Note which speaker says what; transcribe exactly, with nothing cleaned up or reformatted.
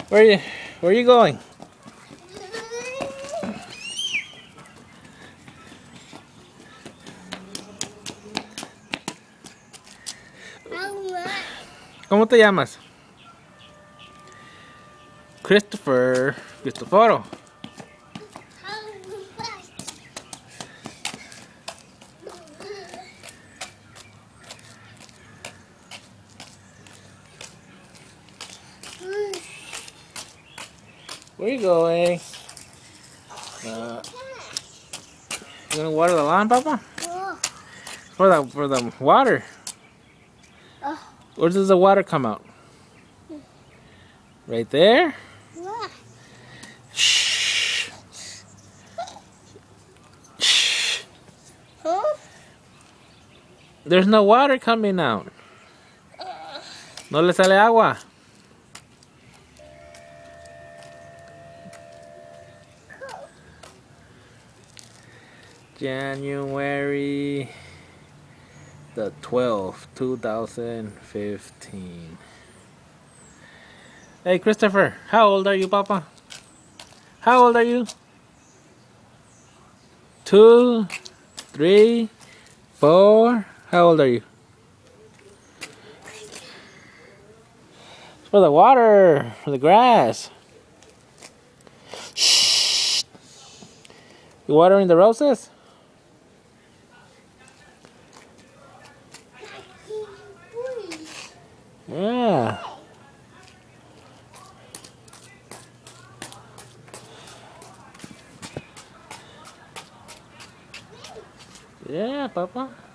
Speaker 1: Where are you, where are you going? ¿Cómo te llamas? Christopher. Cristoforo. Where you going? Uh, you gonna water the lawn, Papa? For the for the water. Where does the water come out? Right there? Shh. Shh. There's no water coming out. No le sale agua. January the twelfth, two thousand fifteen. Hey Christopher, how old are you, Papa? How old are you? Two, three, four. How old are you? It's for the water, for the grass. Shh. You watering the roses? Yeah. Yeah, Papa.